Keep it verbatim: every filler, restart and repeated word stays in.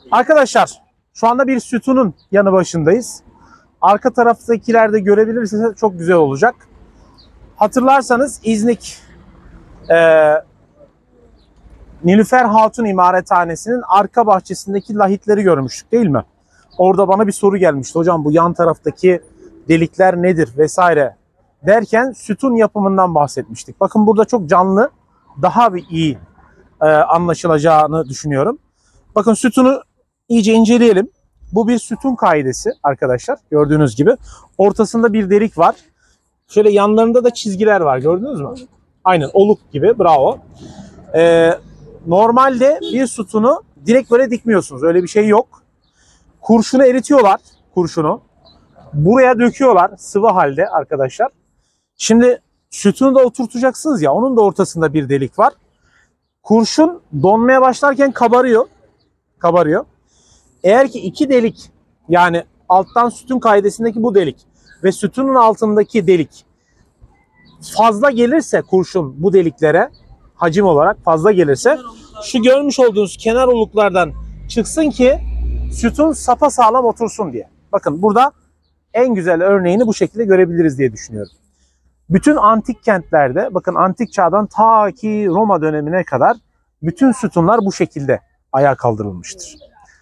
Arkadaşlar şu anda bir sütunun yanı başındayız. Arka taraftakiler de görebilirsiniz, çok güzel olacak. Hatırlarsanız İznik e, Nilüfer Hatun İmarethanesi'nin arka bahçesindeki lahitleri görmüştük değil mi? Orada bana bir soru gelmişti. Hocam bu yan taraftaki delikler nedir vesaire derken sütun yapımından bahsetmiştik. Bakın burada çok canlı, daha bir iyi e, anlaşılacağını düşünüyorum. Bakın sütunu iyice inceleyelim. Bu bir sütun kaidesi arkadaşlar. Gördüğünüz gibi. Ortasında bir delik var. Şöyle yanlarında da çizgiler var. Gördünüz mü? Aynen oluk gibi. Bravo. Ee, normalde bir sütunu direkt böyle dikmiyorsunuz. Öyle bir şey yok. Kurşunu eritiyorlar. Kurşunu. Buraya döküyorlar. Sıvı halde arkadaşlar. Şimdi sütunu da oturtacaksınız ya. Onun da ortasında bir delik var. Kurşun donmaya başlarken kabarıyor. Kabarıyor. Eğer ki iki delik, yani alttan sütun kaidesindeki bu delik ve sütunun altındaki delik fazla gelirse, kurşun bu deliklere hacim olarak fazla gelirse, şu görmüş olduğunuz kenar oluklardan çıksın ki sütun sapasağlam otursun diye. Bakın burada en güzel örneğini bu şekilde görebiliriz diye düşünüyorum. Bütün antik kentlerde, bakın antik çağdan ta ki Roma dönemine kadar bütün sütunlar bu şekilde ayağa kaldırılmıştır.